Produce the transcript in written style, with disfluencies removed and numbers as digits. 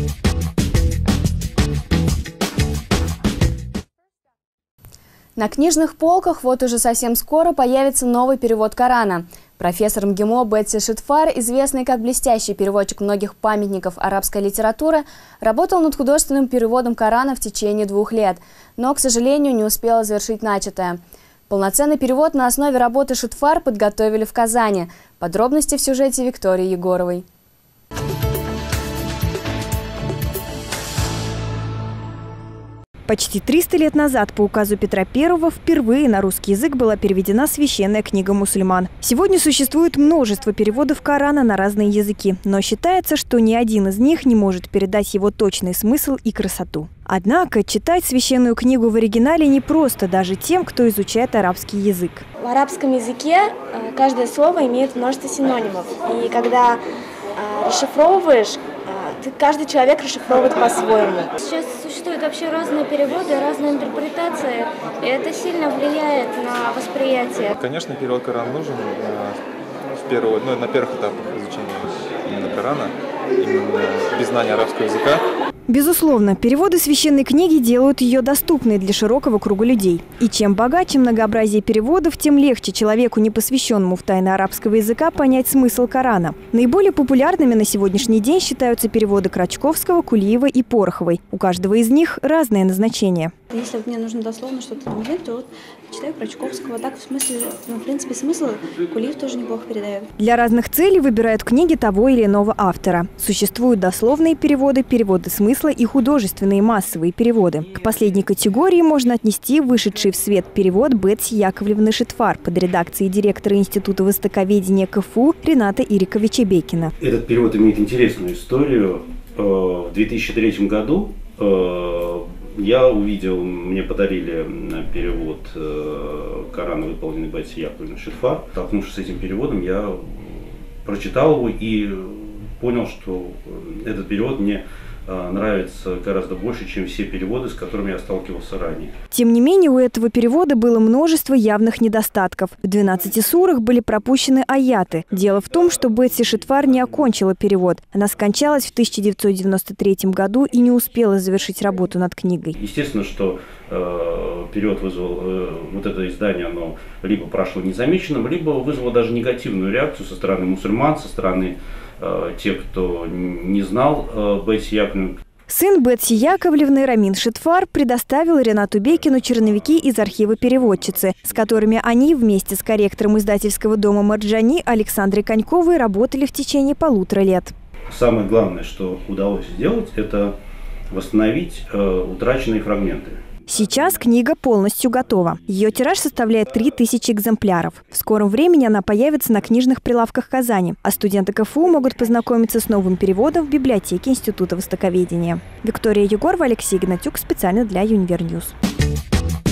На книжных полках вот уже совсем скоро появится новый перевод Корана. Профессор МГИМО Бетси Шитфар, известный как блестящий переводчик многих памятников арабской литературы, работал над художественным переводом Корана в течение 2 лет, но, к сожалению, не успела завершить начатое. Полноценный перевод на основе работы Шитфар подготовили в Казани. Подробности в сюжете Виктории Егоровой. Почти 300 лет назад по указу Петра I впервые на русский язык была переведена священная книга мусульман. Сегодня существует множество переводов Корана на разные языки, но считается, что ни один из них не может передать его точный смысл и красоту. Однако читать священную книгу в оригинале непросто даже тем, кто изучает арабский язык. В арабском языке каждое слово имеет множество синонимов. И когда расшифровываешь, каждый человек расшифровывает по-своему. Сейчас существуют вообще разные переводы, разные интерпретации, и это сильно влияет на восприятие. Конечно, перевод Корана нужен на первых этапах изучения именно Корана, именно без знания арабского языка. Безусловно, переводы священной книги делают ее доступной для широкого круга людей. И чем богаче многообразие переводов, тем легче человеку, не посвященному в тайны арабского языка, понять смысл Корана. Наиболее популярными на сегодняшний день считаются переводы Крачковского, Кулиева и Пороховой. У каждого из них разное назначение. Если мне нужно дословно что-то взять, то читаю Крачковского. Так, в принципе, смысл Кулиев тоже неплохо передает. Для разных целей выбирают книги того или иного автора. Существуют дословные переводы, переводы смысла и художественные массовые переводы. К последней категории можно отнести вышедший в свет перевод Бетси Яковлевны Шитфар под редакцией директора Института востоковедения КФУ Рената Ириковича Бекина. Этот перевод имеет интересную историю. В 2003 году я увидел, мне подарили перевод Корана, выполненный Бетси Яковлевной Шитфар. Столкнувшись с этим переводом, я прочитал его и понял, что этот перевод мне нравится гораздо больше, чем все переводы, с которыми я сталкивался ранее. Тем не менее, у этого перевода было множество явных недостатков. В 12 сурах были пропущены аяты. Дело в том, что Бетси Шитфар не окончила перевод. Она скончалась в 1993 году и не успела завершить работу над книгой. Естественно, что перевод вызвал, вот это издание, оно либо прошло незамеченным, либо вызвало даже негативную реакцию со стороны мусульман, со стороны тех, кто не знал Бетси Яковлевну. Сын Бетси Яковлевны Рамин Шитфар предоставил Ренату Бекину черновики из архива переводчицы, с которыми они вместе с корректором издательского дома Марджани Александрой Коньковой работали в течение 1,5 лет. Самое главное, что удалось сделать, это восстановить утраченные фрагменты. Сейчас книга полностью готова. Ее тираж составляет 3000 экземпляров. В скором времени она появится на книжных прилавках Казани, а студенты КФУ могут познакомиться с новым переводом в библиотеке Института востоковедения. Виктория Егорова, Алексей Гнатюк, специально для Универньюз.